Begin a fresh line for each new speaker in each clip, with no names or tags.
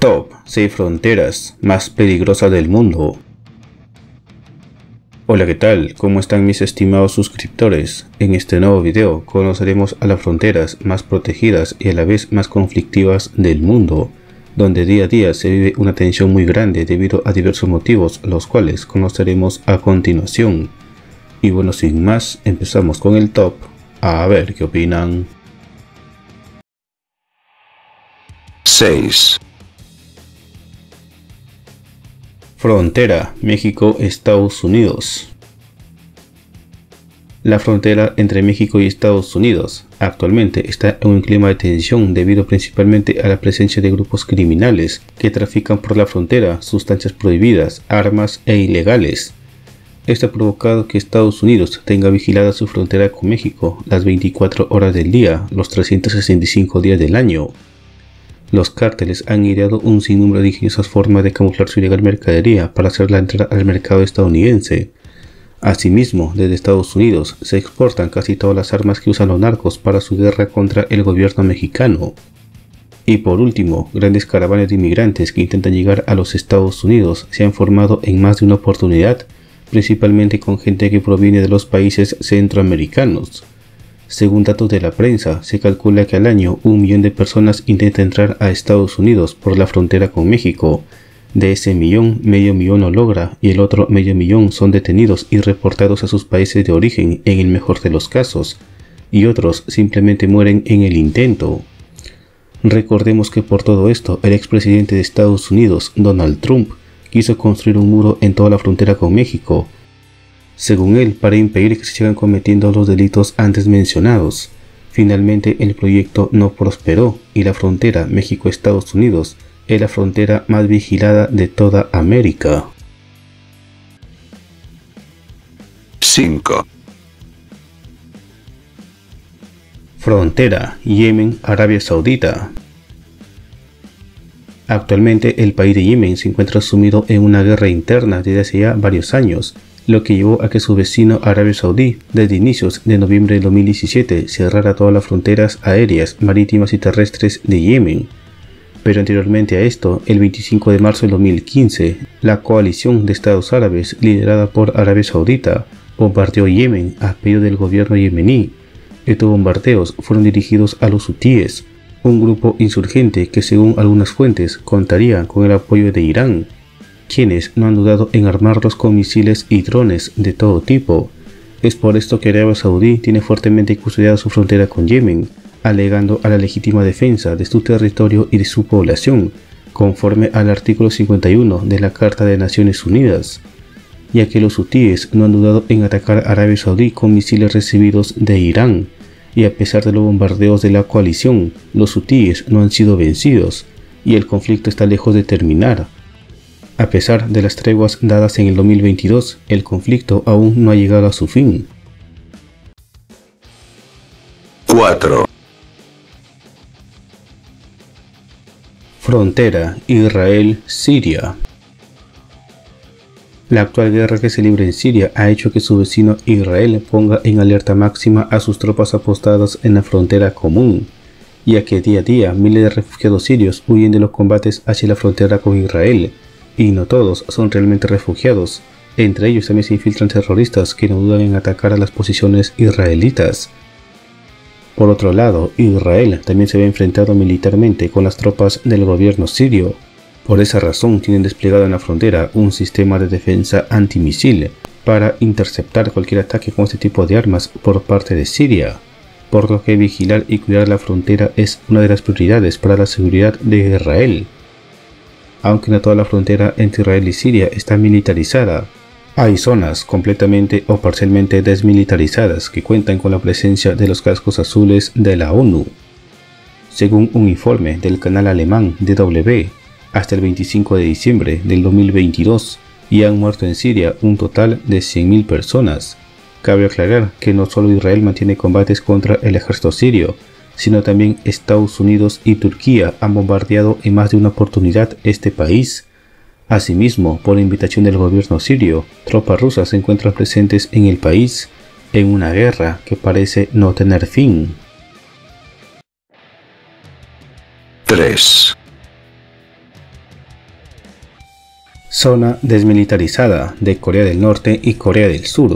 Top 6 fronteras más peligrosas del mundo. Hola, ¿qué tal? ¿Cómo están mis estimados suscriptores? En este nuevo video conoceremos a las fronteras más protegidas y a la vez más conflictivas del mundo, donde día a día se vive una tensión muy grande debido a diversos motivos, los cuales conoceremos a continuación. Y bueno, sin más, empezamos con el top, a ver qué opinan.
6.
Frontera México-Estados Unidos. La frontera entre México y Estados Unidos actualmente está en un clima de tensión debido principalmente a la presencia de grupos criminales que trafican por la frontera sustancias prohibidas, armas e ilegales. Esto ha provocado que Estados Unidos tenga vigilada su frontera con México las 24 horas del día, los 365 días del año. Los cárteles han ideado un sinnúmero de ingeniosas formas de camuflar su ilegal mercadería para hacerla entrar al mercado estadounidense. Asimismo, desde Estados Unidos se exportan casi todas las armas que usan los narcos para su guerra contra el gobierno mexicano. Y por último, grandes caravanas de inmigrantes que intentan llegar a los Estados Unidos se han formado en más de una oportunidad, principalmente con gente que proviene de los países centroamericanos. Según datos de la prensa, se calcula que al año 1 millón de personas intenta entrar a Estados Unidos por la frontera con México. De ese millón, medio millón lo logra y el otro medio millón son detenidos y reportados a sus países de origen en el mejor de los casos, y otros simplemente mueren en el intento. Recordemos que por todo esto, el expresidente de Estados Unidos, Donald Trump, quiso construir un muro en toda la frontera con México, según él, para impedir que se sigan cometiendo los delitos antes mencionados. Finalmente, el proyecto no prosperó y la frontera México-Estados Unidos es la frontera más vigilada de toda América.
5.
Frontera Yemen-Arabia Saudita. Actualmente el país de Yemen se encuentra sumido en una guerra interna desde hace ya varios años, lo que llevó a que su vecino Arabia Saudí, desde inicios de noviembre de 2017, cerrara todas las fronteras aéreas, marítimas y terrestres de Yemen. Pero anteriormente a esto, el 25 de marzo de 2015, la coalición de estados árabes, liderada por Arabia Saudita, bombardeó Yemen a pedido del gobierno yemení. Estos bombardeos fueron dirigidos a los hutíes, un grupo insurgente que según algunas fuentes contaría con el apoyo de Irán, quienes no han dudado en armarlos con misiles y drones de todo tipo. Es por esto que Arabia Saudí tiene fuertemente custodiada su frontera con Yemen, alegando a la legítima defensa de su territorio y de su población, conforme al artículo 51 de la Carta de Naciones Unidas, ya que los hutíes no han dudado en atacar a Arabia Saudí con misiles recibidos de Irán, y a pesar de los bombardeos de la coalición, los hutíes no han sido vencidos, y el conflicto está lejos de terminar. A pesar de las treguas dadas en el 2022, el conflicto aún no ha llegado a su fin.
4.
Frontera Israel-Siria. La actual guerra que se libra en Siria ha hecho que su vecino Israel ponga en alerta máxima a sus tropas apostadas en la frontera común, ya que día a día miles de refugiados sirios huyen de los combates hacia la frontera con Israel, y no todos son realmente refugiados. Entre ellos también se infiltran terroristas que no dudan en atacar a las posiciones israelitas. Por otro lado, Israel también se ve enfrentado militarmente con las tropas del gobierno sirio. Por esa razón tienen desplegado en la frontera un sistema de defensa antimisil para interceptar cualquier ataque con este tipo de armas por parte de Siria, por lo que vigilar y cuidar la frontera es una de las prioridades para la seguridad de Israel. Aunque no toda la frontera entre Israel y Siria está militarizada, hay zonas completamente o parcialmente desmilitarizadas que cuentan con la presencia de los cascos azules de la ONU. Según un informe del canal alemán DW, hasta el 25 de diciembre del 2022 ya han muerto en Siria un total de 100.000 personas. Cabe aclarar que no solo Israel mantiene combates contra el ejército sirio, sino también Estados Unidos y Turquía han bombardeado en más de una oportunidad este país. Asimismo, por invitación del gobierno sirio, tropas rusas se encuentran presentes en el país, en una guerra que parece no tener fin.
3.
Zona desmilitarizada de Corea del Norte y Corea del Sur.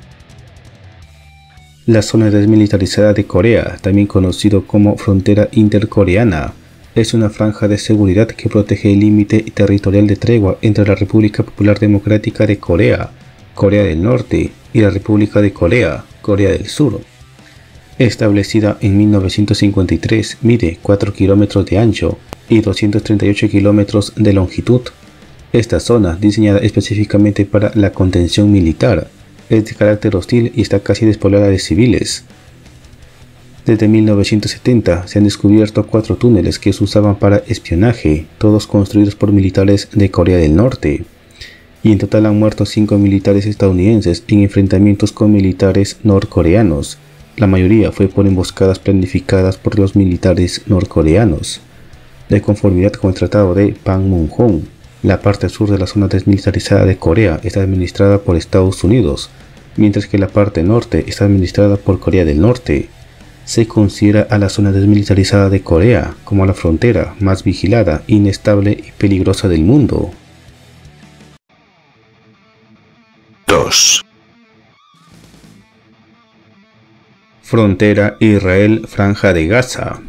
La zona desmilitarizada de Corea, también conocido como frontera intercoreana, es una franja de seguridad que protege el límite territorial de tregua entre la República Popular Democrática de Corea, Corea del Norte, y la República de Corea, Corea del Sur. Establecida en 1953, mide 4 kilómetros de ancho y 238 kilómetros de longitud. Esta zona, diseñada específicamente para la contención militar, es de carácter hostil y está casi despoblada de civiles. Desde 1970 se han descubierto 4 túneles que se usaban para espionaje, todos construidos por militares de Corea del Norte, y en total han muerto 5 militares estadounidenses en enfrentamientos con militares norcoreanos. La mayoría fue por emboscadas planificadas por los militares norcoreanos. De conformidad con el Tratado de Panmunjom, la parte sur de la zona desmilitarizada de Corea está administrada por Estados Unidos, mientras que la parte norte está administrada por Corea del Norte. Se considera a la zona desmilitarizada de Corea como la frontera más vigilada, inestable y peligrosa del mundo.
2.
Frontera Israel-Franja de Gaza.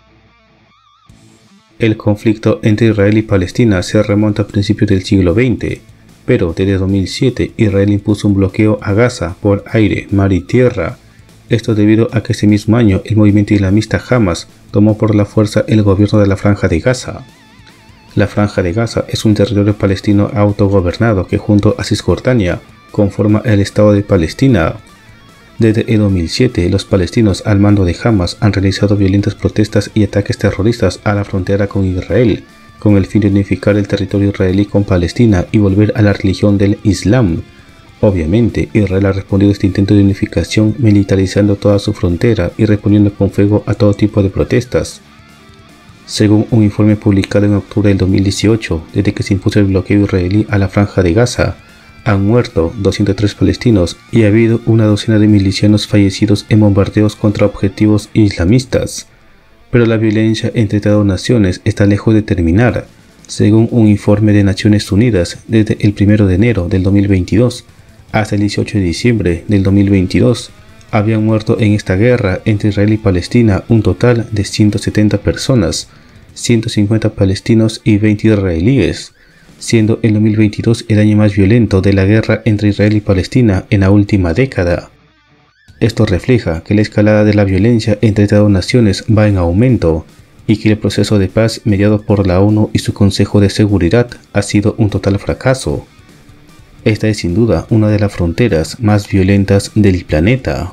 El conflicto entre Israel y Palestina se remonta a principios del siglo XX, pero desde 2007 Israel impuso un bloqueo a Gaza por aire, mar y tierra. Esto debido a que ese mismo año el movimiento islamista Hamas tomó por la fuerza el gobierno de la Franja de Gaza. La Franja de Gaza es un territorio palestino autogobernado que junto a Cisjordania conforma el Estado de Palestina. Desde el 2007, los palestinos al mando de Hamas han realizado violentas protestas y ataques terroristas a la frontera con Israel, con el fin de unificar el territorio israelí con Palestina y volver a la religión del Islam. Obviamente, Israel ha respondido a este intento de unificación militarizando toda su frontera y respondiendo con fuego a todo tipo de protestas. Según un informe publicado en octubre del 2018, desde que se impuso el bloqueo israelí a la Franja de Gaza, han muerto 203 palestinos y ha habido una docena de milicianos fallecidos en bombardeos contra objetivos islamistas. Pero la violencia entre estas dos naciones está lejos de terminar. Según un informe de Naciones Unidas, desde el 1 de enero del 2022 hasta el 18 de diciembre del 2022, habían muerto en esta guerra entre Israel y Palestina un total de 170 personas, 150 palestinos y 20 israelíes, siendo el 2022 el año más violento de la guerra entre Israel y Palestina en la última década. Esto refleja que la escalada de la violencia entre estas dos naciones va en aumento y que el proceso de paz mediado por la ONU y su Consejo de Seguridad ha sido un total fracaso. Esta es sin duda una de las fronteras más violentas del planeta.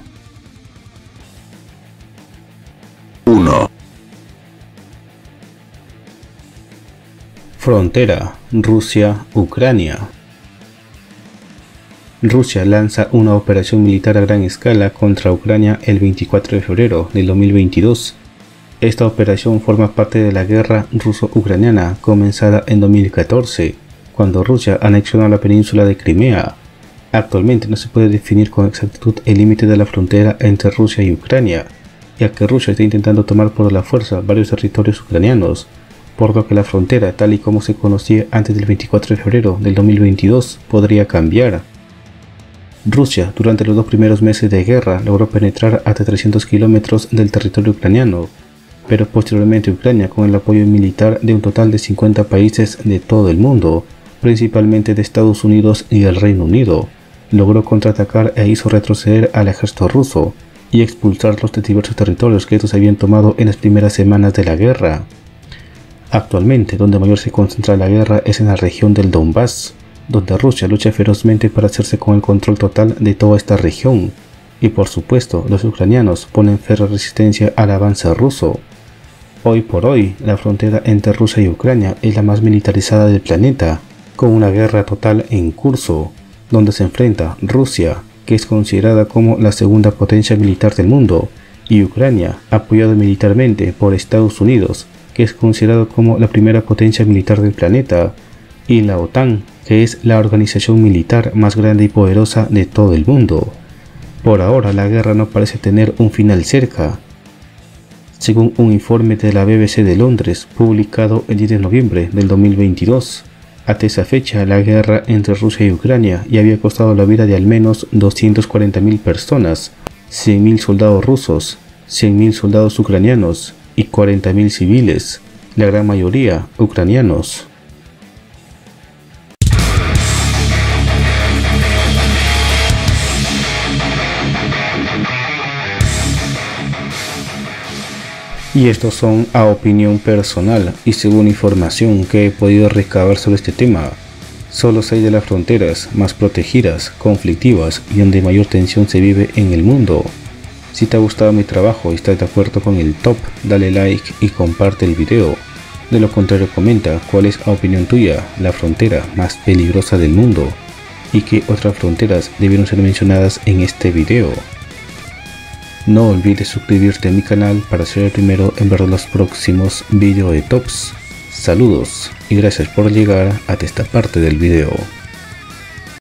1.
Frontera Rusia-Ucrania. Rusia lanza una operación militar a gran escala contra Ucrania el 24 de febrero del 2022. Esta operación forma parte de la guerra ruso-ucraniana comenzada en 2014, cuando Rusia anexionó la península de Crimea. Actualmente no se puede definir con exactitud el límite de la frontera entre Rusia y Ucrania, ya que Rusia está intentando tomar por la fuerza varios territorios ucranianos, por lo que la frontera, tal y como se conocía antes del 24 de febrero del 2022, podría cambiar. Rusia, durante los 2 primeros meses de guerra, logró penetrar hasta 300 kilómetros del territorio ucraniano, pero posteriormente Ucrania, con el apoyo militar de un total de 50 países de todo el mundo, principalmente de Estados Unidos y el Reino Unido, logró contraatacar e hizo retroceder al ejército ruso y expulsarlos de diversos territorios que estos habían tomado en las primeras semanas de la guerra. Actualmente, donde mayor se concentra la guerra es en la región del Donbass, donde Rusia lucha ferozmente para hacerse con el control total de toda esta región, y por supuesto los ucranianos ponen férrea resistencia al avance ruso. Hoy por hoy, la frontera entre Rusia y Ucrania es la más militarizada del planeta, con una guerra total en curso, donde se enfrenta Rusia, que es considerada como la segunda potencia militar del mundo, y Ucrania, apoyado militarmente por Estados Unidos, que es considerado como la primera potencia militar del planeta, y la OTAN, que es la organización militar más grande y poderosa de todo el mundo. Por ahora la guerra no parece tener un final cerca. Según un informe de la BBC de Londres, publicado el 10 de noviembre del 2022, Hasta esa fecha, la guerra entre Rusia y Ucrania ya había costado la vida de al menos 240.000 personas, 100.000 soldados rusos, 100.000 soldados ucranianos y 40.000 civiles, la gran mayoría ucranianos. Y estos son a opinión personal y según información que he podido recabar sobre este tema. Solo 6 de las fronteras más protegidas, conflictivas y donde mayor tensión se vive en el mundo. Si te ha gustado mi trabajo y estás de acuerdo con el top, dale like y comparte el video. De lo contrario, comenta cuál es a opinión tuya la frontera más peligrosa del mundo y qué otras fronteras debieron ser mencionadas en este video. No olvides suscribirte a mi canal para ser el primero en ver los próximos videos de tops. Saludos y gracias por llegar hasta esta parte del video.